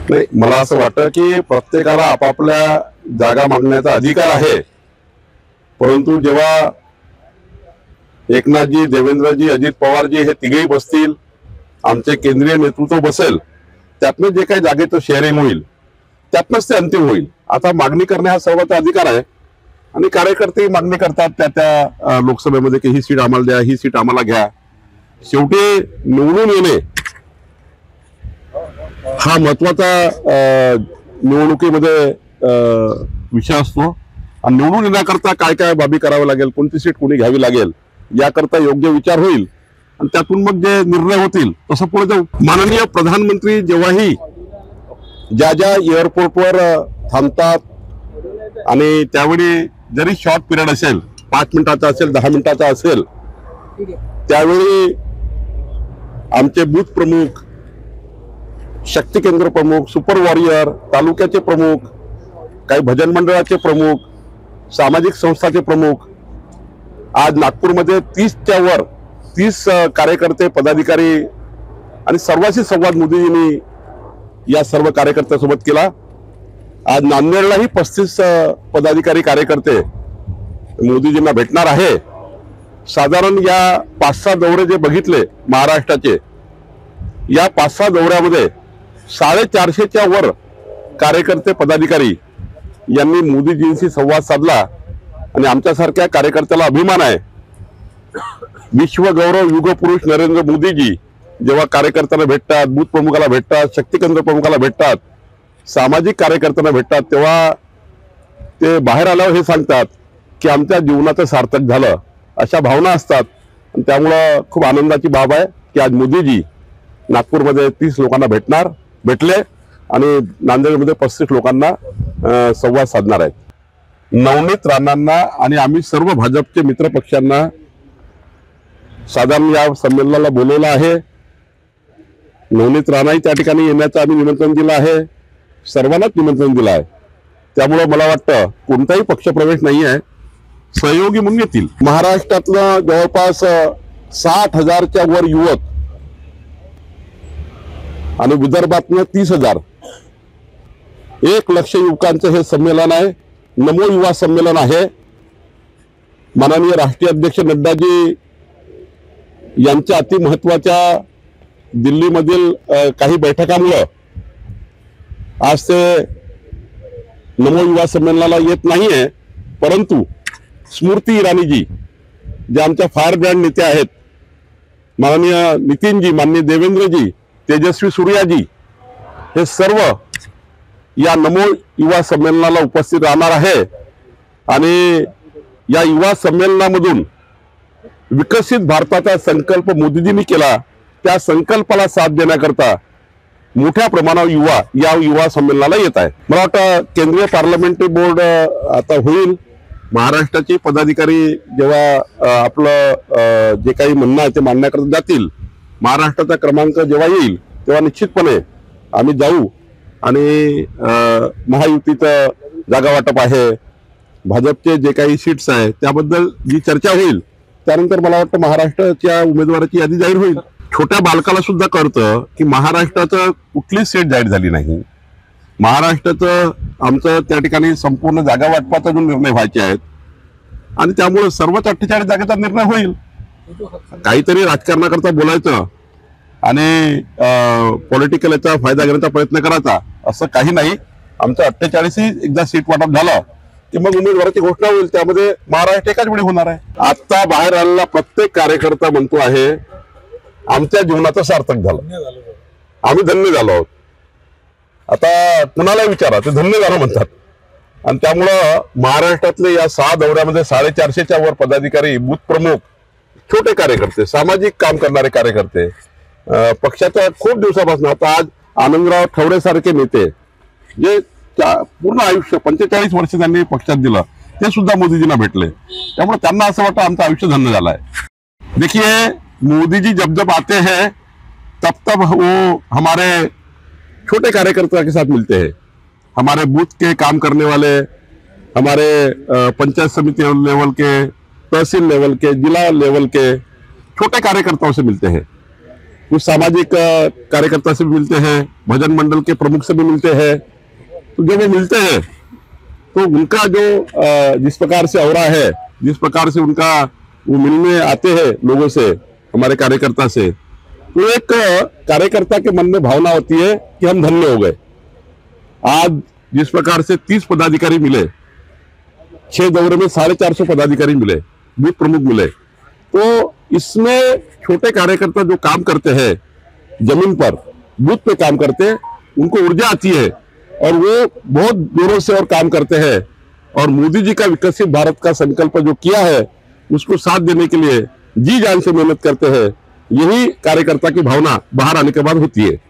नाही, मला असं वाटतं की प्रत्येकाला आपापल्या जागा मागण्याचा अधिकार आहे, परंतु जेव्हा एकनाथजी, देवेंद्रजी, अजित पवारजी हे तिघेही बसतील, आमचे केंद्रीय नेतृत्व बसेल, त्यातनं जे काही जागेचं शेअरिंग होईल त्यातनंच ते अंतिम होईल. आता मागणी करणे हा सर्वांचा अधिकार आहे आणि कार्यकर्ते मागणी करतात त्या लोकसभेमध्ये की ही सीट आम्हाला द्या, ही सीट आम्हाला घ्या. शेवटी निवडून येणे हा महत्वाचा निवडणुकीमध्ये विषय असतो आणि निवडून येण्याकरता काय काय बाबी करावं लागेल, कोणती सीट कोणी घ्यावी लागेल याकरता योग्य विचार होईल आणि त्यातून मग जे निर्णय होतील तसं पुढे जाऊ. माननीय प्रधानमंत्री जेव्हाही ज्या ज्या एअरपोर्टवर थांबतात आणि त्यावेळी जरी शॉर्ट पिरियड असेल, 5 मिनिटाचा असेल, 10 मिनिटाचा असेल, त्यावेळी आमचे बूथ प्रमुख, शक्ती केंद्र प्रमुख, सुपर वॉरियर, तालुक्याचे प्रमुख, काही भजन मंडळाचे प्रमुख, सामाजिक संस्थाचे प्रमुख, आज नागपूरमध्ये 30च्या वर 30 कार्यकर्ते, पदाधिकारी आणि सर्वांशी संवाद मोदीजींनी या सर्व कार्यकर्त्यांसोबत केला. आज नांदेडलाही 35 पदाधिकारी, कार्यकर्ते मोदीजींना भेटणार आहे. साधारण या 5-6 दौरे जे बघितले महाराष्ट्राचे, या 5-6 दौऱ्यामध्ये 450च्या वर कार्यकर्ते, पदाधिकारी यांनी मोदीजींशी संवाद साधला आणि आमच्यासारख्या कार्यकर्त्याला अभिमान आहे. विश्वगौरव युगपुरुष नरेंद्र मोदीजी जेव्हा कार्यकर्त्यांना भेटतात, बूथ प्रमुखाला भेटतात, शक्ती केंद्र प्रमुखाला भेटतात, सामाजिक कार्यकर्त्यांना भेटतात, तेव्हा ते बाहेर आल्यावर हे सांगतात की आमच्या जीवनाचं सार्थक झालं, अशा भावना असतात. आणि त्यामुळं खूप आनंदाची बाब आहे की आज मोदीजी नागपूरमध्ये 30 लोकांना भेटले आणि नांदेडमध्ये 35 लोकांना संवाद साधणार आहेत. नवनीत राणांना आणि आम्ही सर्व भाजपचे मित्र पक्षांना साधारण या संमेलनाला बोलवलं आहे. नवनीत राणाही त्या ठिकाणी येण्याचं आम्ही निमंत्रण दिलं आहे, सर्वांनाच निमंत्रण दिलं आहे. त्यामुळं मला वाटतं कोणताही पक्षप्रवेश नाही आहे, सहयोगी म्हणून येतील. महाराष्ट्रातलं जवळपास 60,000च्या वर युवक आणि विदर्भातनं 30,000, 1 लाख युवकांचं हे संमेलन आहे. नमो युवा संमेलन आहे. माननीय राष्ट्रीय अध्यक्ष नड्डाजी यांच्या अति महत्वाच्या दिल्लीमधील काही बैठकांमुळे आज ते नमो युवा संमेलनाला येत नाहीये, परंतु स्मृती इराणीजी जे आमच्या फायर ब्रँड नेते आहेत, माननीय नितीनजी, माननीय देवेंद्रजी, तेजस्वी सूर्याजी, हे सर्व या नमो युवा संमेलनाला उपस्थित राहणार आहे. आणि या युवा संमेलनामधून विकसित भारताचा संकल्प मोदीजींनी केला, त्या संकल्पाला साथ देण्याकरता मोठ्या प्रमाणावर या युवा संमेलनाला येत आहे. मला वाटतं केंद्रीय पार्लमेंटरी बोर्ड आता होईल. महाराष्ट्राचे पदाधिकारी जेव्हा आपलं जे काही म्हणणं आहे ते मांडण्याकरता जातील, महाराष्ट्राचा क्रमांक जेव्हा येईल तेव्हा निश्चितपणे आम्ही जाऊ आणि महायुतीचं जागा वाटप आहे, भाजपचे जे काही सीट्स आहे त्याबद्दल जी चर्चा होईल, त्यानंतर मला वाटतं महाराष्ट्राच्या उमेदवाराची यादी जाहीर होईल. छोट्या बालकाला सुद्धा कळतं की महाराष्ट्राचं कुठलीच सीट जाहीर झाली नाही. महाराष्ट्राचं आमचं त्या ठिकाणी संपूर्ण जागा वाटपाचा जो निर्णय व्हायचे आहेत आणि त्यामुळे सर्वच 48 जागेचा निर्णय होईल. काहीतरी राजकारणाकरता बोलायचं आणि पॉलिटिकल याचा फायदा घेण्याचा प्रयत्न करायचा असं काही नाही. आमचं 48 एकदा सीट वाटप झालं की मग उमेदवाराची घोषणा होईल, त्यामध्ये महाराष्ट्र एकाच वेळी होणार आहे. आता बाहेर आलेला प्रत्येक कार्यकर्ता म्हणतो आहे आमच्या जीवनाचं सार्थक झालं, आम्ही धन्य झालो आहोत. आता कुणाला विचारा, ते धन्य झालं म्हणतात. आणि त्यामुळं महाराष्ट्रातले या 6 दौऱ्यामध्ये 450च्या वर पदाधिकारी, बूथ प्रमुख, छोटे कार्यकर्ते, सामाजिक काम करणारे कार्यकर्ते, पक्षाच्या खूप दिवसापासून, आता आज आनंदराव ठवरे सारखे नेते जे पूर्ण आयुष्य 45 वर्ष त्यांनी पक्षात दिलं, ते सुद्धा मोदीजींना भेटले. त्यामुळे त्यांना असं वाटतं आमचं आयुष्य धन्य झालं आहे. देखिए, मोदी जी जब जब आते हैं तब तब वो हमारे छोटे कार्यकर्ता के साथ मिलते हैं, हमारे बूथ के काम करने वाले, हमारे पंचायत समिति लेवल के, तहसील लेवल के, जिला लेवल के छोटे कार्यकर्ताओं से मिलते हैं. कुछ सामाजिक कार्यकर्ता से भी मिलते हैं, भजन मंडल के प्रमुख से भी मिलते हैं। तो जब वो मिलते हैं तो उनका जो जिस प्रकार से औरा है, जिस प्रकार से उनका वो मिलने आते हैं लोगों से, हमारे कार्यकर्ता से, तो एक कार्यकर्ता के मन में भावना होती है कि हम धन्य हो गए। आज जिस प्रकार से 30 पदाधिकारी मिले, 6 दौरे में 450 पदाधिकारी मिले, बूथ प्रमुख मिले, तो इसमें छोटे कार्यकर्ता जो काम करते हैं, जमीन पर बूथ पे काम करते हैं, उनको ऊर्जा आती है और वो बहुत जोरों से और काम करते हैं और मोदी जी का विकसित भारत का संकल्प जो किया है उसको साथ देने के लिए जी जान से मेहनत करते हैं। यही कार्यकर्ता की भावना बाहर आने के बाद होती है।